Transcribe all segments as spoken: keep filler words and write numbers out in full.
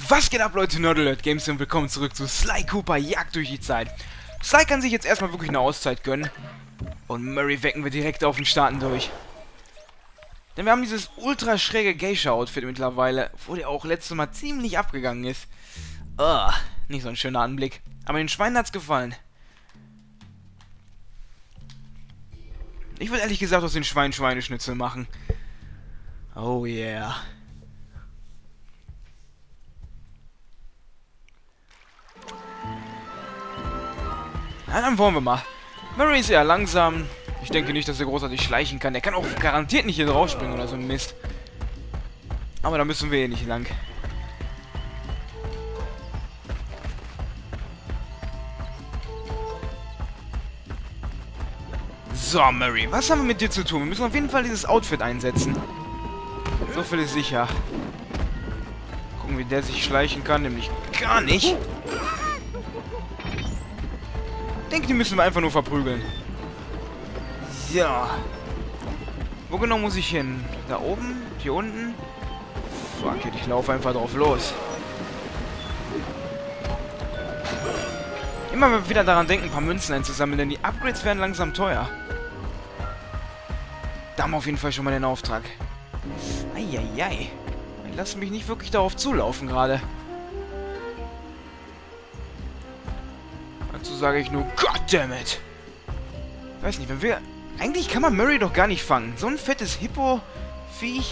Was geht ab, Leute? Nerdalert Games und willkommen zurück zu Sly Cooper Jagd durch die Zeit. Sly kann sich jetzt erstmal wirklich eine Auszeit gönnen. Und Murray wecken wir direkt auf den Starten durch. Denn wir haben dieses ultra schräge Geisha-Outfit mittlerweile, wo der auch letztes Mal ziemlich abgegangen ist. Oh, nicht so ein schöner Anblick. Aber den Schweinen hat's gefallen. Ich würde ehrlich gesagt aus den Schweinen Schweineschnitzel machen. Oh yeah. Na, dann wollen wir mal. Murray ist eher langsam. Ich denke nicht, dass er großartig schleichen kann. Er kann auch garantiert nicht hier drauf springen oder so ein Mist. Aber da müssen wir eh nicht lang. So, Murray, was haben wir mit dir zu tun? Wir müssen auf jeden Fall dieses Outfit einsetzen. So viel ist sicher. Gucken, wie der sich schleichen kann. Nämlich gar nicht. Ich denke, die müssen wir einfach nur verprügeln. So. Wo genau muss ich hin? Da oben? Hier unten? Fuck it, ich laufe einfach drauf los. Immer wieder daran denken, ein paar Münzen einzusammeln, denn die Upgrades werden langsam teuer. Da haben wir auf jeden Fall schon mal den Auftrag. Eieiei. Ich lasse mich nicht wirklich darauf zulaufen gerade. Dazu sage ich nur, goddammit. Ich weiß nicht, wenn wir... Eigentlich kann man Murray doch gar nicht fangen. So ein fettes Hippo-Viech.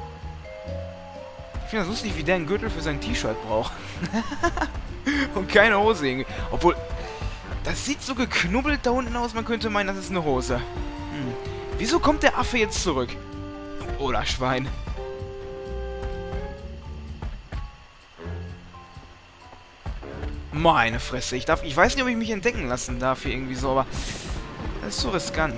Ich finde das lustig, wie der einen Gürtel für sein T-Shirt braucht. Und keine Hose irgendwie. Obwohl, das sieht so geknubbelt da unten aus, man könnte meinen, das ist eine Hose. Hm. Wieso kommt der Affe jetzt zurück? Oder Schwein. Meine Fresse, ich darf, ich weiß nicht, ob ich mich entdecken lassen darf hier irgendwie so, aber das ist so riskant.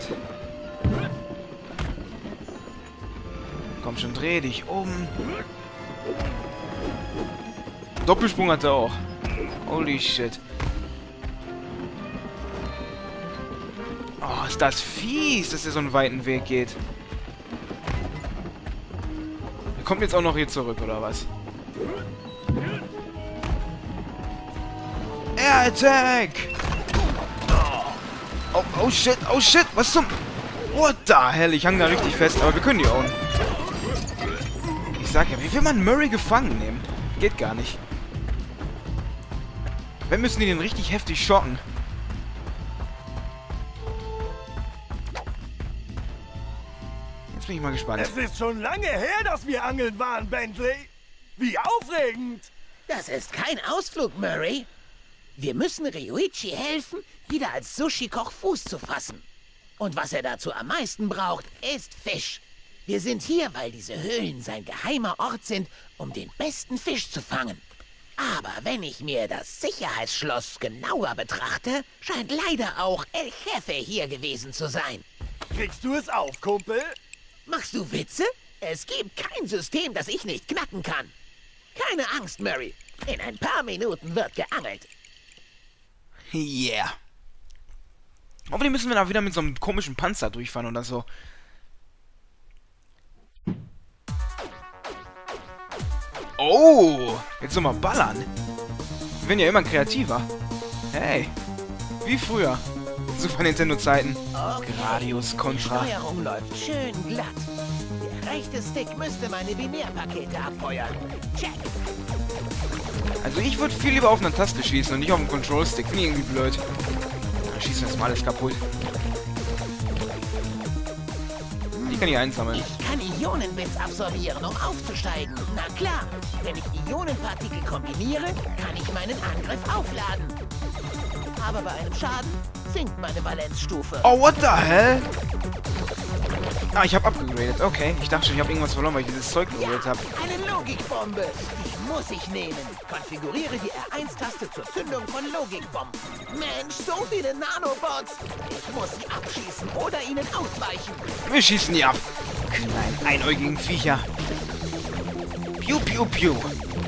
Komm schon, dreh dich um. Doppelsprung hat er auch. Holy shit. Oh, ist das fies, dass er so einen weiten Weg geht. Er kommt jetzt auch noch hier zurück, oder was? Air Attack! Oh, oh shit, oh shit, was zum... What the hell, ich hang da richtig fest, aber wir können die own. Ich sag ja, wie will man Murray gefangen nehmen? Geht gar nicht. Wir müssen die den richtig heftig schocken. Jetzt bin ich mal gespannt. Es ist schon lange her, dass wir angeln waren, Bentley. Wie aufregend! Das ist kein Ausflug, Murray. Wir müssen Ryuichi helfen, wieder als Sushi-Koch Fuß zu fassen. Und was er dazu am meisten braucht, ist Fisch. Wir sind hier, weil diese Höhlen sein geheimer Ort sind, um den besten Fisch zu fangen. Aber wenn ich mir das Sicherheitsschloss genauer betrachte, scheint leider auch El Jefe hier gewesen zu sein. Kriegst du es auf, Kumpel? Machst du Witze? Es gibt kein System, das ich nicht knacken kann. Keine Angst, Murray. In ein paar Minuten wird geangelt. Yeah. Hoffentlich müssen wir da wieder mit so einem komischen Panzer durchfahren oder so. Oh, jetzt nochmal ballern. Wir werden ja immer kreativer. Hey, wie früher. Super Nintendo-Zeiten. Okay. Gradius Contra. Die Steuerung läuft schön glatt. Der rechte Stick müsste meine Binärpakete abfeuern. Check. Also ich würde viel lieber auf einer Taste schießen und nicht auf dem Control-Stick. Finde ich irgendwie blöd. Dann schießen wir jetzt mal alles kaputt. Die kann ich einsammeln. Ich kann Ionenbits absorbieren, um aufzusteigen. Na klar, wenn ich Ionenpartikel kombiniere, kann ich meinen Angriff aufladen. Aber bei einem Schaden sinkt meine Valenzstufe. Oh, what the hell? Ah, ich habe abgegradet. Okay, ich dachte schon, ich habe irgendwas verloren, weil ich dieses Zeug geholt Ja, habe. eine Logikbombe. Die muss ich nehmen. Konfiguriere die R eins Taste zur Zündung von Logikbomben. Mensch, so viele Nanobots. Ich muss sie abschießen oder ihnen ausweichen. Wir schießen die ab. Kleinen einäugigen Viecher. Piu, piu, piu.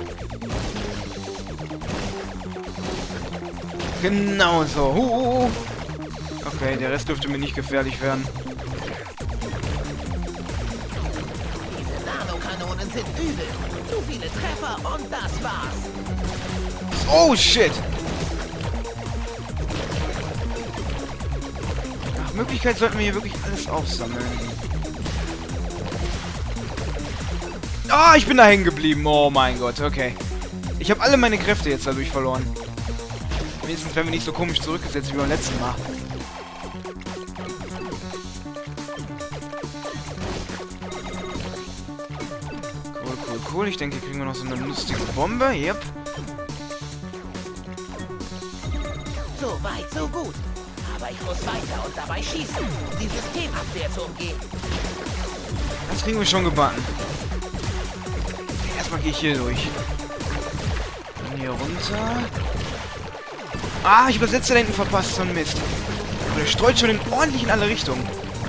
Genau so. Huh. Okay, der Rest dürfte mir nicht gefährlich werden. Diese Nanokanonen sind übel. Zu viele Treffer und das war's. Oh, shit. Nach Möglichkeit sollten wir hier wirklich alles aufsammeln. Ah, ich bin da hängen geblieben. Oh mein Gott, okay. Ich habe alle meine Kräfte jetzt dadurch verloren. Wenigstens werden wir nicht so komisch zurückgesetzt wie beim letzten Mal. Cool, cool, cool. Ich denke, hier kriegen wir noch so eine lustige Bombe. Yep. So weit, so gut. Aber ich muss weiter und dabei schießen, um die Systemabwehr zu umgehen. Das kriegen wir schon gebacken. Erstmal gehe ich hier durch. Dann hier runter. Ah, ich übersetze da hinten verpasst, so ein Mist. Aber der streut schon in ordentlich in alle Richtungen.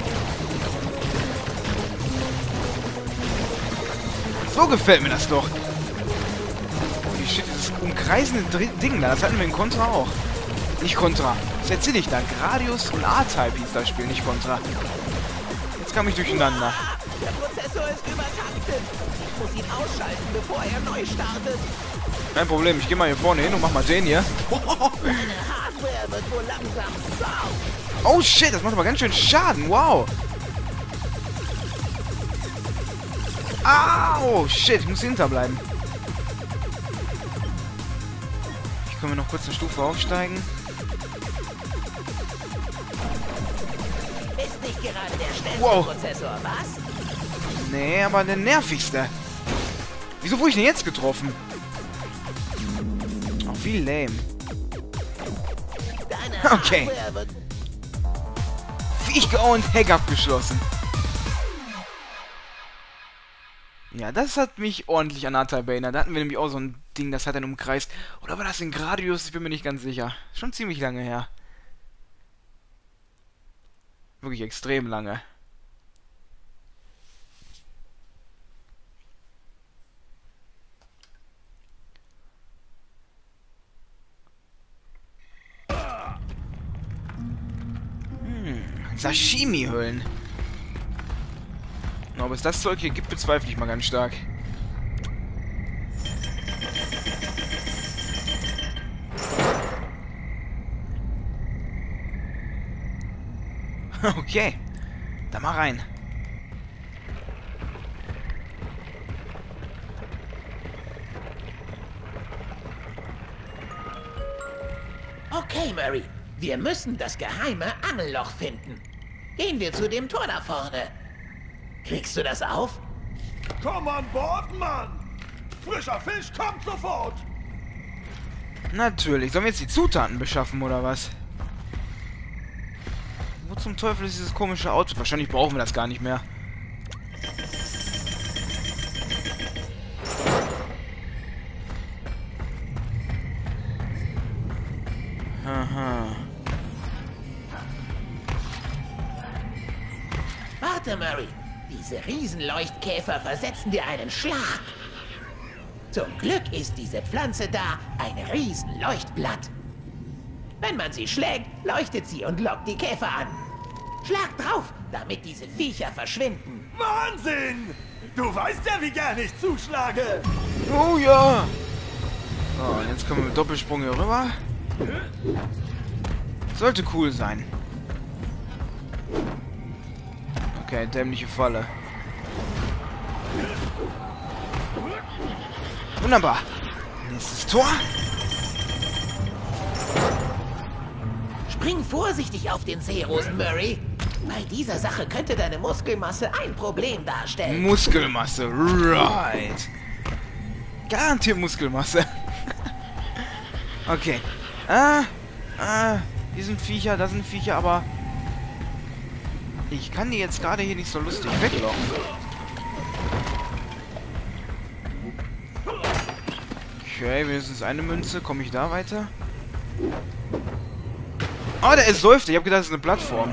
So gefällt mir das doch. Holy shit, dieses umkreisende Dr Ding da, das hatten wir in Contra auch. Nicht Contra. Was erzähle ich da? Gradius und A-Type hieß das Spiel, nicht Contra. Jetzt kam ich durcheinander. Der Prozessor ist übertaktet. Ich muss ihn ausschalten, bevor er neu startet. Kein Problem, ich gehe mal hier vorne hin und mach mal den hier. Meine Hardware wird wohl langsam sau. Oh shit, das macht aber ganz schön Schaden. Wow. Au, shit, ich muss hinterbleiben. Ich kann mir noch kurz eine Stufe aufsteigen. Ist nicht gerade der schnellste Wow. Prozessor, was? Nee, aber der nervigste. Wieso wurde ich denn jetzt getroffen? Oh, wie lame. Deine Okay. Hardware wird... Viech und Heck abgeschlossen. Ja, das hat mich ordentlich an A-Type erinnert. Da hatten wir nämlich auch so ein Ding, das hat einen umkreist. Oder war das in Gradius? Ich bin mir nicht ganz sicher. Schon ziemlich lange her. Wirklich extrem lange. Hm, Sashimi-Hüllen. Ob es das Zeug hier gibt, bezweifle ich mal ganz stark. Okay. Da mal rein. Okay, Murray. Wir müssen das geheime Angelloch finden. Gehen wir zu dem Tor da vorne. Kriegst du das auf? Komm an Bord, Mann! Frischer Fisch kommt sofort! Natürlich. Sollen wir jetzt die Zutaten beschaffen, oder was? Wo zum Teufel ist dieses komische Auto? Wahrscheinlich brauchen wir das gar nicht mehr. Aha. Warte, Murray. Diese Riesenleuchtkäfer versetzen dir einen Schlag. Zum Glück ist diese Pflanze da ein Riesenleuchtblatt. Wenn man sie schlägt, leuchtet sie und lockt die Käfer an. Schlag drauf, damit diese Viecher verschwinden. Wahnsinn! Du weißt ja, wie gern ich zuschlage! Oh ja! So, und jetzt kommen wir mit Doppelsprung hier rüber. Sollte cool sein. Okay, dämliche Falle. Wunderbar. Nächstes Tor. Spring vorsichtig auf den Seerosen, Murray. Bei dieser Sache könnte deine Muskelmasse ein Problem darstellen. Muskelmasse, right. Garantiert Muskelmasse. Okay. Ah, ah, hier sind Viecher, da sind Viecher, aber ich kann die jetzt gerade hier nicht so lustig weglocken. Okay, wenigstens eine Münze. Komme ich da weiter? Oh, der ist säuft. Ich habe gedacht, das ist eine Plattform.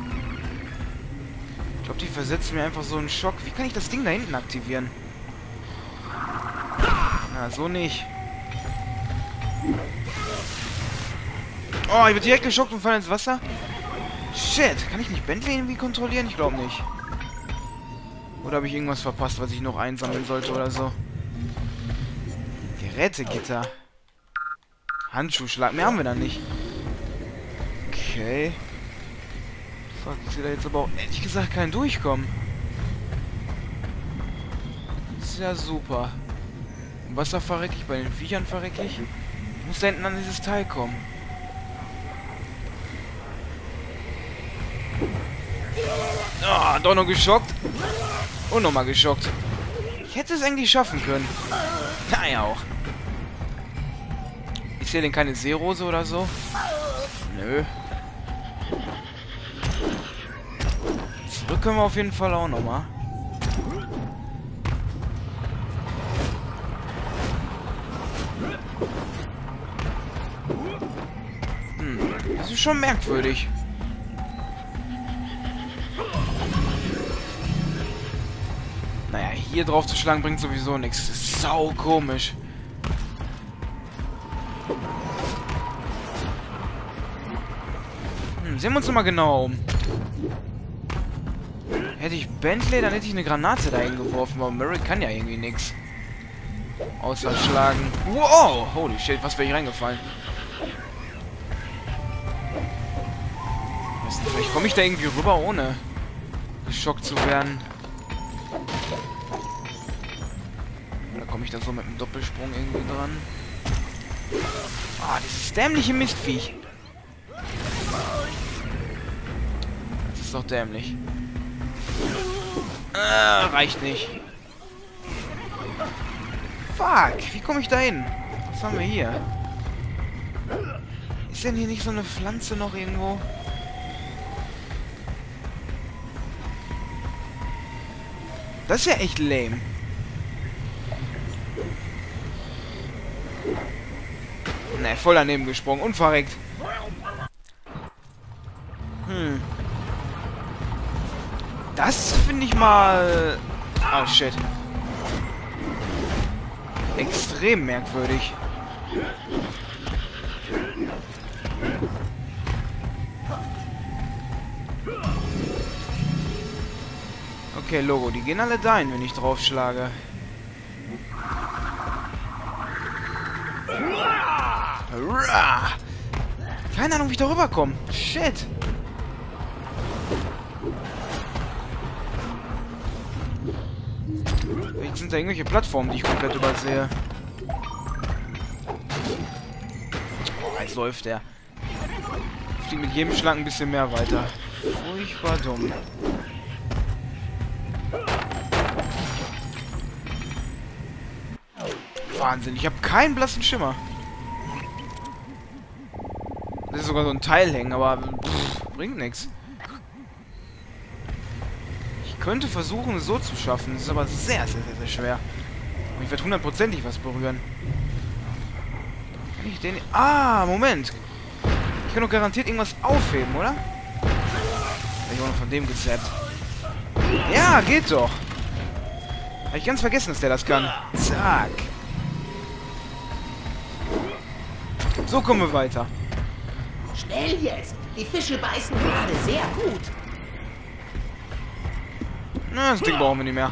Ich glaube, die versetzen mir einfach so einen Schock. Wie kann ich das Ding da hinten aktivieren? Na, so nicht. Oh, ich bin direkt geschockt und falle ins Wasser. Shit, kann ich nicht Bentley irgendwie kontrollieren? Ich glaube nicht. Oder habe ich irgendwas verpasst, was ich noch einsammeln sollte oder so? Gerätegitter. Handschuhschlag. Mehr haben wir da nicht. Okay. Fuck, ich sehe da jetzt aber auch ehrlich gesagt keinen durchkommen. Das ist ja super. Im Wasser verreck ich, bei den Viechern verreck ich. Ich muss da hinten an dieses Teil kommen. Ah, doch noch geschockt. Und nochmal geschockt. Ich hätte es eigentlich schaffen können. Naja auch. Ist hier denn keine Seerose oder so? Nö. Zurück können wir auf jeden Fall auch nochmal. Hm, das ist schon merkwürdig. Naja, hier drauf zu schlagen bringt sowieso nichts. Das ist sau komisch. Hm, sehen wir uns nochmal genauer um. Hätte ich Bentley, dann hätte ich eine Granate dahin geworfen, aber Murray kann ja irgendwie nichts. Außer schlagen. Wow! Holy shit, was wäre ich reingefallen? Vielleicht komme ich da irgendwie rüber, ohne geschockt zu werden. Oder komme ich da so mit einem Doppelsprung irgendwie dran? Ah, dieses dämliche Mistviech. Das ist doch dämlich. Ah, reicht nicht. Fuck, wie komme ich da hin? Was haben wir hier? Ist denn hier nicht so eine Pflanze noch irgendwo? Das ist ja echt lame. Ne, voll daneben gesprungen und verreckt. Hm. Das finde ich mal... Oh, shit. Extrem merkwürdig. Okay, Logo, die gehen alle dahin, wenn ich draufschlage. Hurra! Keine Ahnung, wie ich da rüberkomme. Shit. Vielleicht sind da irgendwelche Plattformen, die ich komplett übersehe. Oh, jetzt läuft der. Fliegt mit jedem Schlag ein bisschen mehr weiter. Furchtbar dumm. Wahnsinn, ich habe keinen blassen Schimmer. Das ist sogar so ein Teil hängen, aber pff, bringt nichts. Ich könnte versuchen, es so zu schaffen. Das ist aber sehr, sehr, sehr, sehr schwer. Und ich werde hundertprozentig was berühren. Kann ich den... Ah, Moment. Ich kann doch garantiert irgendwas aufheben, oder? Ich habe noch von dem gezappt. Ja, geht doch. Habe ich ganz vergessen, dass der das kann. Zack. So kommen wir weiter. Schnell jetzt! Die Fische beißen gerade sehr gut. Na, das Ding brauchen wir nicht mehr.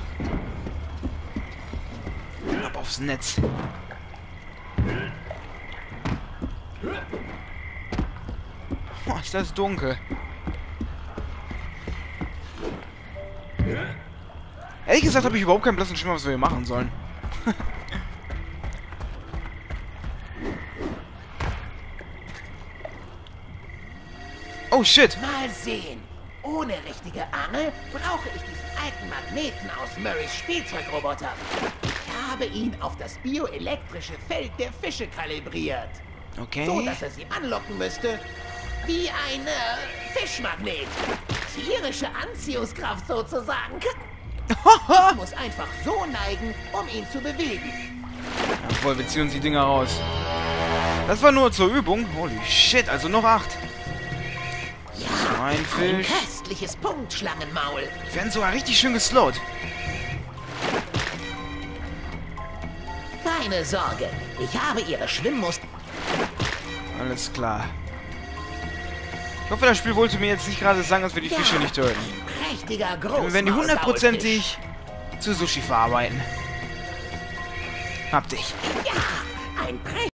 Ab aufs Netz. Oh, ist das dunkel. Ehrlich gesagt habe ich überhaupt keinen blassen Schimmer, was wir hier machen sollen. Oh shit! Mal sehen. Ohne richtige Angel brauche ich diesen alten Magneten aus Murrays Spielzeugroboter. Ich habe ihn auf das bioelektrische Feld der Fische kalibriert. Okay. So, dass er sie anlocken müsste. Wie ein äh, Fischmagnet. Tierische Anziehungskraft sozusagen. Ich muss einfach so neigen, um ihn zu bewegen. Jawohl, wir ziehen uns die Dinger raus. Das war nur zur Übung. Holy shit, also noch acht. Ja, Ein Fisch. Ein köstliches Punktschlangenmaul. Die werden sogar richtig schön geslowt. Keine Sorge, ich habe ihre Schwimmmuster. Alles klar. Ich hoffe, das Spiel wollte mir jetzt nicht gerade sagen, dass wir die Ja, Fische nicht töten. Prächtiger Wir werden die hundertprozentig zu Sushi verarbeiten. Hab dich. Ja, ein prächtiger